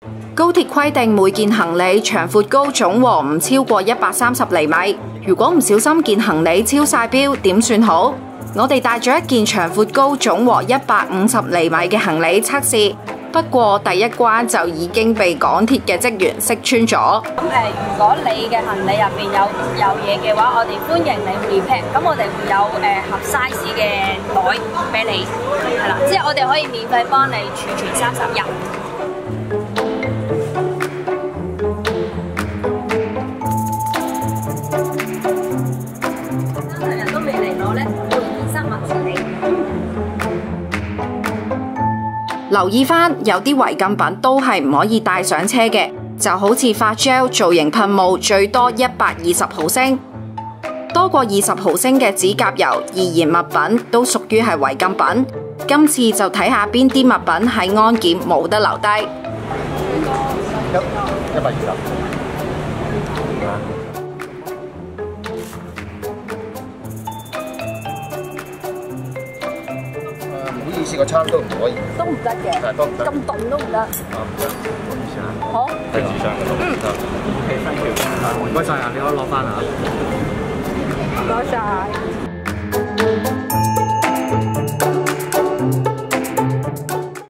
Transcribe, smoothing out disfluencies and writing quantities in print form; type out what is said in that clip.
高鐵規定每件行李長闊高總和唔超過130厘米，如果唔小心件行李超晒標，點算好？我哋帶咗一件長闊高總和150厘米嘅行李測試，不過第一關就已經被港鐵嘅職員識穿咗。 如果你嘅行李入邊有嘢嘅話，我哋歡迎你 repack。咁我哋會有合 size 嘅袋俾你，係啦，即係我哋可以免費幫你儲存30日。30日都未嚟攞咧，會衍生物處理。 留意返，有啲違禁品都係唔可以帶上車嘅，就好似發 gel 造型噴霧，最多120毫升，多過20毫升嘅指甲油、易燃物品都屬於係違禁品。今次就睇下邊啲物品喺安檢冇得留低。 120。唔好意思，個餐都唔可以。 都唔得嘅，咁凍都唔得。 唔得，唔好意思啊。 好。 係紙箱嗰度。得。OK，thank you。唔該晒啊，你可以攞翻啊。 唔該晒。